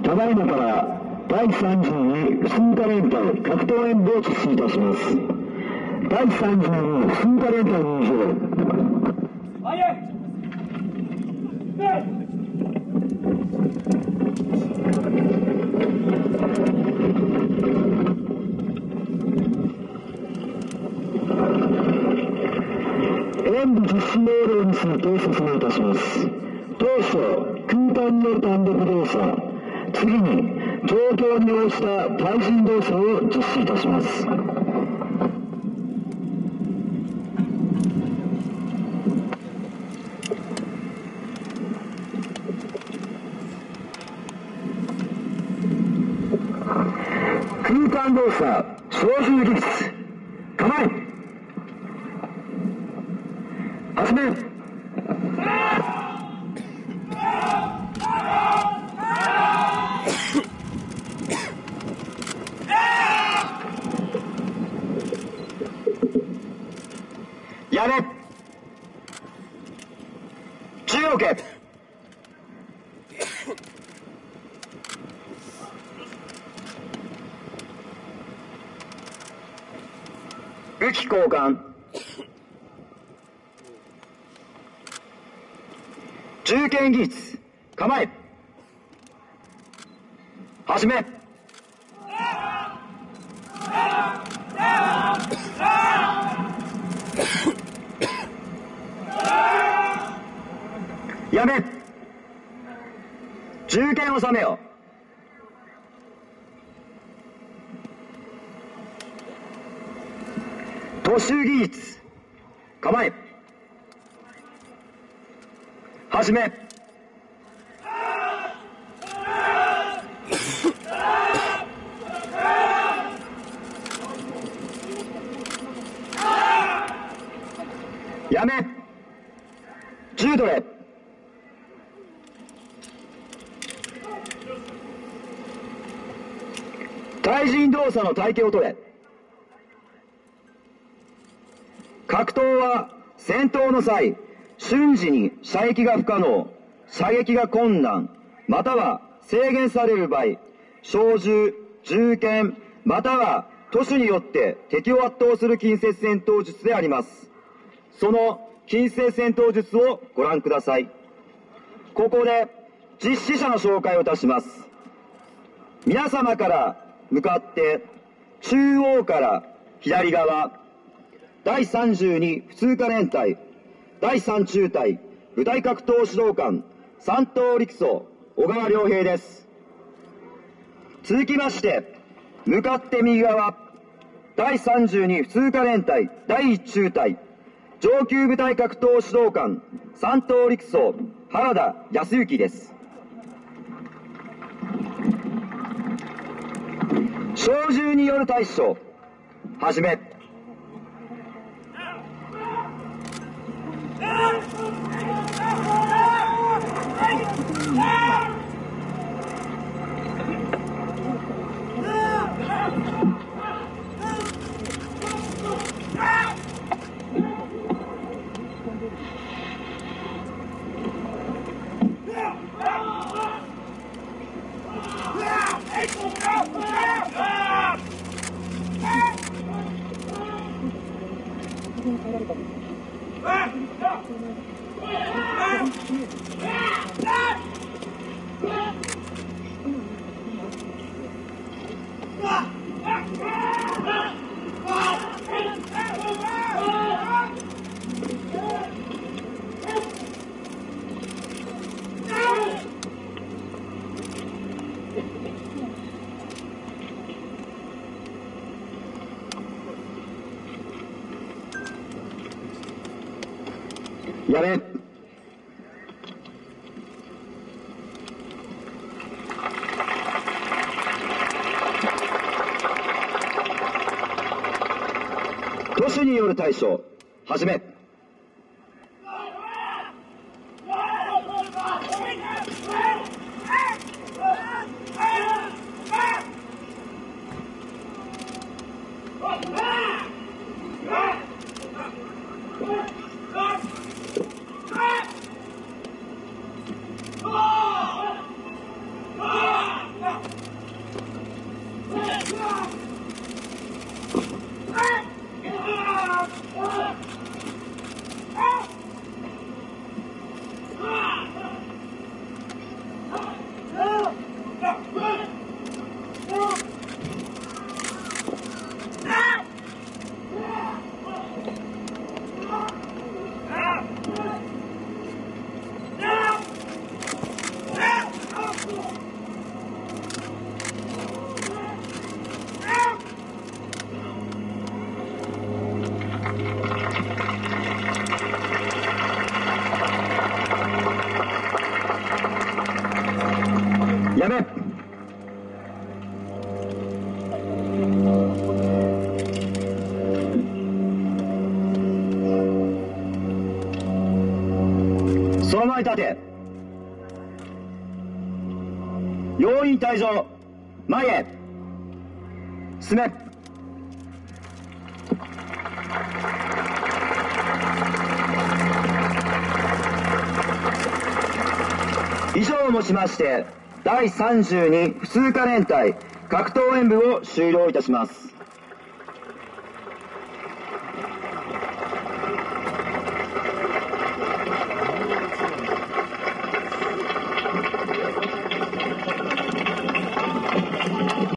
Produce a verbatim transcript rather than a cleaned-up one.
ただいまからだいさんじゅうに普通科連隊格闘演舞を実施いたします。だいさんじゅうに普通科連隊入場。早い。演舞実施命令について説明いたします。当初、空間による単独動作、次に状況に応じた対人動作を実施いたします。空間動作、小銃技術、構え、始め。やれ。銃を置け。武器交換。銃剣技術、構え。始め。やめ。銃剣を収めよ。突襲技術、構え。始め。やめ。銃取れ。対人動作の体系を取れ。格闘は戦闘の際、瞬時に射撃が不可能、射撃が困難、または制限される場合、小銃、銃剣、または都市によって敵を圧倒する近接戦闘術であります。その近接戦闘術をご覧ください。ここで実施者の紹介をいたします。皆様から向かって中央から左側、だいさんじゅうに普通科連隊だいさん中隊部隊格闘指導官三等陸曹小川良平です。続きまして向かって右側、だいさんじゅうに普通科連隊だいいち中隊上級部隊格闘指導官三等陸曹原田康之です。小銃による対処、始め。やれ。都市による対処、始め。 攻め。その前に立て。要員退場。前へ進め。以上をもちましてだいさんじゅうに普通科連隊格闘演武を終了いたします。